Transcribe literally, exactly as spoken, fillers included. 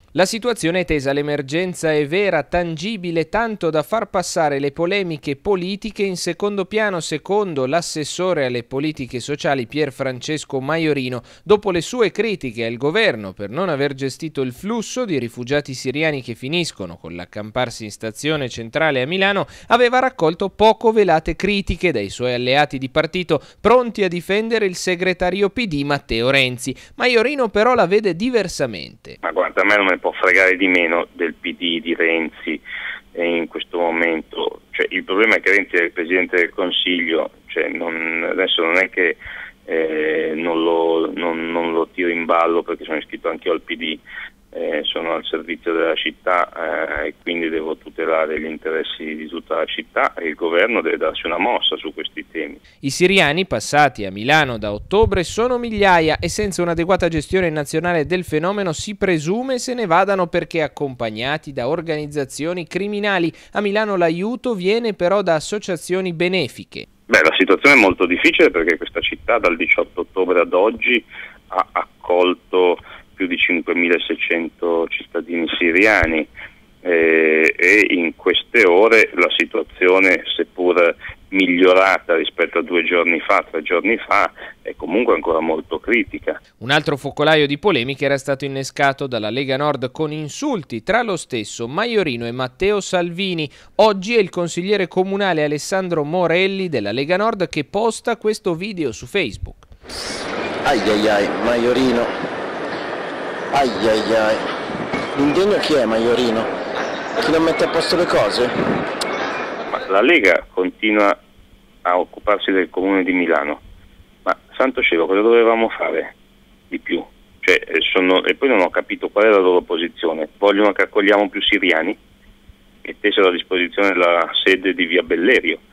La situazione è tesa, l'emergenza è vera, tangibile, tanto da far passare le polemiche politiche in secondo piano, secondo l'assessore alle politiche sociali Pier Francesco Maiorino, dopo le sue critiche al governo per non aver gestito il flusso di rifugiati siriani che finiscono con l'accamparsi in stazione centrale a Milano, aveva raccolto poco velate critiche dai suoi alleati di partito pronti a difendere il segretario P D Matteo Renzi. Maiorino però la vede diversamente. Ma guarda, a me non me può fregare di meno del P D di Renzi eh, in questo momento. Cioè, il problema è che Renzi è il Presidente del Consiglio, cioè, non, adesso non è che eh, non, lo, non, non lo tiro in ballo perché sono iscritto anch'io al P D, eh, sono al servizio della città eh, e quindi devo tutelare gli interessi di tutta la città e il governo deve darsi una mossa su questi temi. I siriani passati a Milano da ottobre sono migliaia e senza un'adeguata gestione nazionale del fenomeno si presume se ne vadano perché accompagnati da organizzazioni criminali. A Milano l'aiuto viene però da associazioni benefiche. Beh, la situazione è molto difficile perché questa città dal diciotto ottobre ad oggi ha accolto più di cinquemilaseicento cittadini siriani eh, e in queste ore la situazione, seppur migliorata rispetto a due giorni fa, tre giorni fa, è comunque ancora molto critica. Un altro focolaio di polemiche era stato innescato dalla Lega Nord con insulti tra lo stesso Maiorino e Matteo Salvini. Oggi è il consigliere comunale Alessandro Morelli della Lega Nord che posta questo video su Facebook. Ai ai ai, Maiorino. Ai ai ai. L'indegno chi è, Maiorino? Chi non mette a posto le cose? Ma la Lega continua a occuparsi del comune di Milano, ma santo cielo, cosa dovevamo fare di più? Cioè, sono, e poi non ho capito qual è la loro posizione. Vogliono che accogliamo più siriani? Mettessero a disposizione la sede di via Bellerio.